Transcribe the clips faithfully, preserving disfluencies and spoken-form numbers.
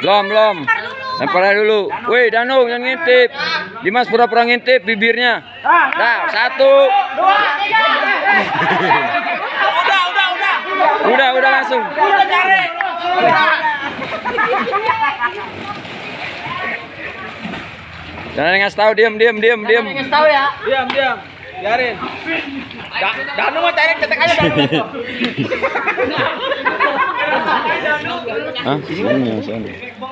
Belum, belum. Lempar aja dulu. Wih, Danu yang ngintip. Dimas pura-pura ngintip bibirnya. Nah, satu. Udah, udah, udah. Udah, udah langsung. Udah cari. Jangan ngasih tahu, diam, diam, diam, diam. Ngasih tahu ya. Diam, diam. Biarin. Da Danu mau cari cetek aja Danu. Hah? Ini sana.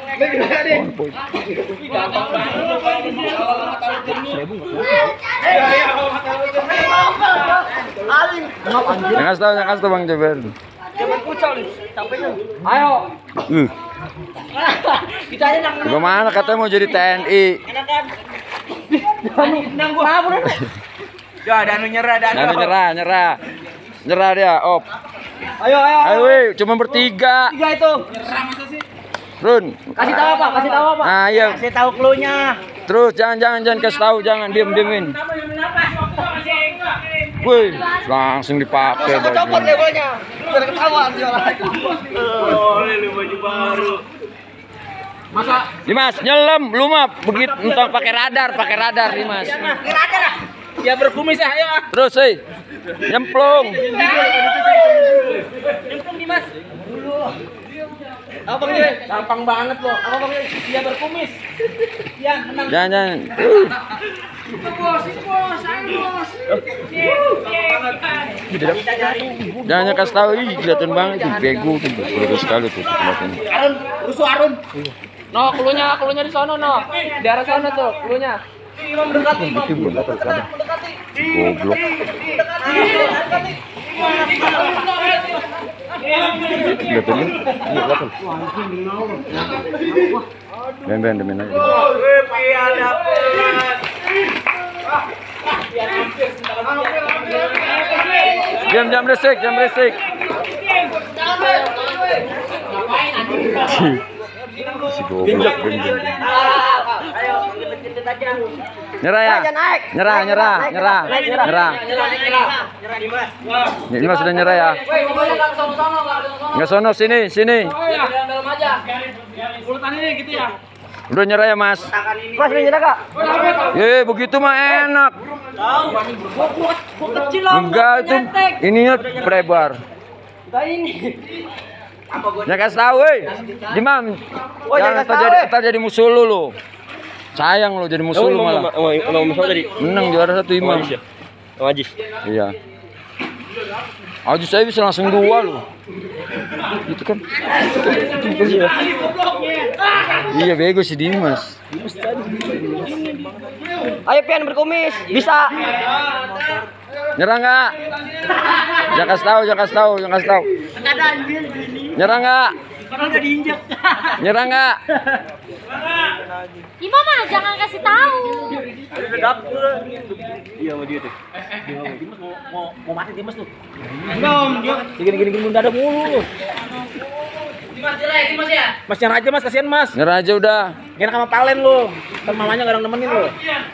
Yang kasih tahu, yang kasih tahu Bang Jaber. Jangan kucel nih, capeknya. Ayo. Uh. Kita aja nang. Bagaimana katanya mau jadi T N I? Enakan. Danu nang gua. Ya, Danu nyerah, Danu. Danu nyerah, nyerah. Nyerah dia, op. Ayo, ayo. Ayo, weh, cuma bertiga. Tiga itu. Nyerah masa sih? Run. Kasih tahu apa? Kasih tahu apa? Nah, iya. Kasih tahu clue-nya. Terus jangan jangan jangan kasih tahu, jangan diem-diemin. Wih, langsung dipakai baju. Copot labelnya. Biar ketahuan dia lagi. Oh, ini baju baru. Masa Dimas, nyelam lu mah begitu entah pakai radar, pakai radar Dimas. pakai radar ah. Ya berkumis ya, ayo ah. Terus, hei. Nyemplung. Nyemplung Dimas. Apa Bang? Gampang banget loh. Apa Bang? Dia berkumis. Ya, menang. Jangan jangan. Bos, bos, ayo bos. Jangan kasih tahu, ih kelihatan banget tuh bego tuh, bego sekali tuh kelihatan. Arun, rusuh Arun. No, klunya, klunya di sono no. Di arah sana tuh, klunya. Imam mendekati, Imam. Mendekati. Goblok. Kelihatan ya? Iya kelihatan. Ben ben demen aja. Jam jam resik, jam resik. Si goblok ben. Nyerah ya? Nyerah, nyerah, nyerah, nyerah. Ini mas sudah nyerah ya? Nggak sono, sini, sini. Udah nyerah ya mas? Mas udah nyerah kak? Eh begitu mah enak. Enggak itu, ininya prebar. Jangan kasih tahu, woi. Dimam, jangan terjadi, terjadi musuh lu lu. Sayang lo jadi musuh lu malah. Menang juara satu Imam. Ajis. Iya. Ajis saya bisa langsung dua lo. Gitu kan? Iya bego si Dimas. Ayo Pian berkumis, bisa. Nyerah nggak? Jangan kasih tahu, jangan kasih tahu, jangan kasih tahu. Nyerah nggak? Nyerah nggak? Imam mah jangan kasih tahu. Iya sama dia tuh. Dimas mau mau mau mati Dimas tuh. Belum, dia. Gini gini gini bunda ada mulu. Dimas jelek, Dimas ya. Mas nyerah aja Mas, kasihan Mas. Nyerah aja udah. Jangan sama Palen lu. Kan mamanya enggak nemenin lu.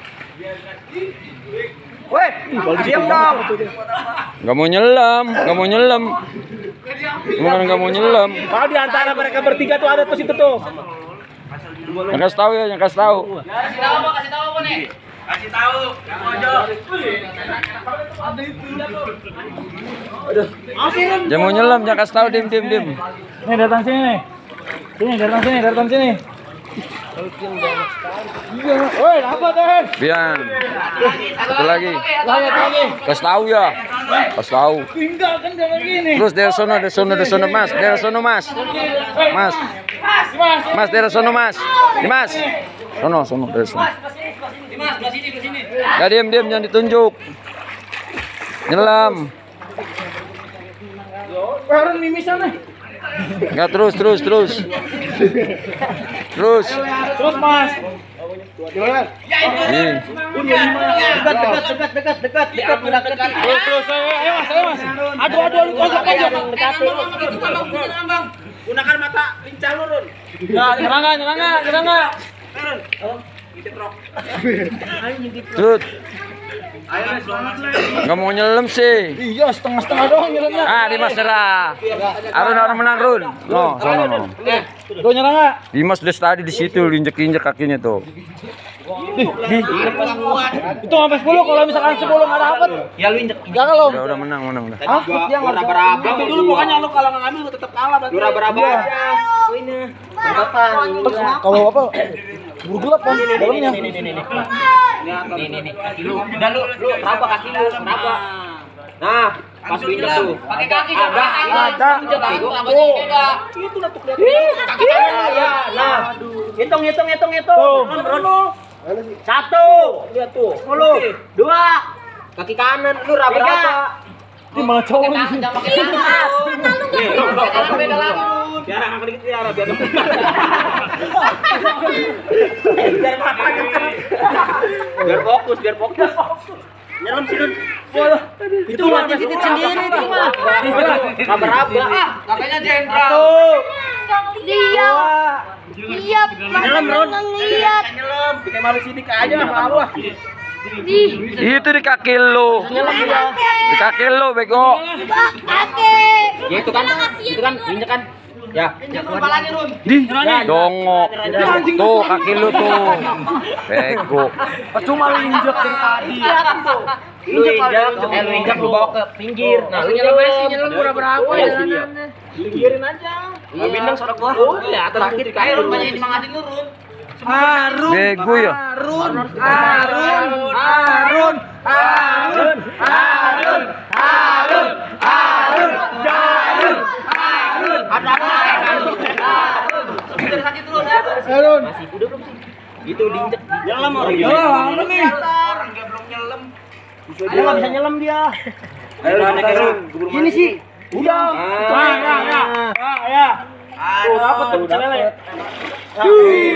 Weh, diam dong. Gak mau nyelam, gak mau nyelam. Bukan gak mau nyelam. Kalau di antara mereka bertiga tuh ada tuh situ tuh. Yang kasih tahu ya, yang kasih tahu. Kasih tahu apa? Kasih tahu apa nih? Kasih tahu. Yang pojok. Jangan mau nyelam, jangan kasih tahu, dim dim dim. Nih datang sini nih. Sini datang sini, datang sini. Iya, woi, apa tuh? Biar. Satu lagi. Lanjut lagi. Kasih tahu ya. Kasih tahu. Tinggal kan jangan gini. Terus dari sono, dari sono, dari sono Mas, dari sono Mas. Mas. Mas dari sono Mas. Dimas. Sono, sono dari sono. Dimas, ke sini, ke sini. Ya diam diam jangan ditunjuk. Nyelam. Baru mimisan nih. Enggak terus terus terus. Terus. Terus Mas. Ini. Dekat, dekat, dekat, dekat, dekat, dekat, dekat, dekat. Terus terus ayo ayo Mas, ayo Mas. Aduh aduh aduh pojok pojok. Gunakan mata lincah lu, Run. Nah, nyerang enggak, nyerang enggak, nyerang enggak. Run. Oh, ngintip rok. Tut. Nggak mau nyelam sih. Iya, setengah-setengah doang nyelamnya. Ah, Dimas nyerah. Arun Arun menang Run. No, sono no. Lo nyerang enggak? Dimas udah tadi di situ injek-injek kakinya tuh. Itu sampai sepuluh, kalau misalkan sepuluh enggak dapat. Ya lu injek. Enggak kalau. Udah udah menang menang udah. Hah? Dia enggak raba-raba. Itu dulu pokoknya lu kalau nggak ngambil lu tetap kalah berarti. Lu raba-raba aja. Oh ini. Kalau apa? Buru gelap kan dalamnya. Nih nih nih nih. Nih nih nih. Kaki lu. Udah lu lu raba kaki lu, raba. Nah, pas injek tuh. Pakai kaki ada. Ada. Tuh. Itu lah tuh kelihatan. Kaki kanan ya. Nah, hitung hitung hitung hitung. Satu. Lihat tuh. Sepuluh. Dua. Kaki kanan lu raba-raba. Ini malah cowok ini. Jangan pakai tangan. Nih, lu pakai tangan beda lagi. Biar angkat dikit ya, biar biar matanya. Biar fokus, biar fokus. Nyelam sih, Dun. Waduh. Itu mah titit sendiri itu mah. Raba-raba. Ah, katanya jenderal. Dia. Dia Nyelam, Ron. ngeliat. Nyelam, bikin malu sidik aja malu ah. Itu di kaki lu. Di kaki lu bego. Kakek. Ya itu kan, itu kan, injek kan. Ya, kepalanya Run. Di dongok. Tuh kaki lu tuh. Bego. Cuma lu injek dari tadi. Lu injak, eh lu injak lu bawa ke pinggir. Nah, lu nyelam aja, nyelam berapa ya jalanannya. Pinggirin aja. Iya. Bintang sorak gua. Udah, terakhir di kayu banyak dimangatin lu, Run. Harun. Bego ya. Harun. Harun. Harun. Harun. Harun. Harun. Harun. Harun. Ada apa? Harun. Sudah sakit terus, Harun. Masih udah belum sih? Itu diinjek. Nyelam orang. Nyelam nih. Orang dia belum nyelam. Dia enggak bisa nyelam dia. Ayo naik Run. Ini sih. Udah. Ah, ya, ya. Ah, ya. Tuh, dapat tuh celele.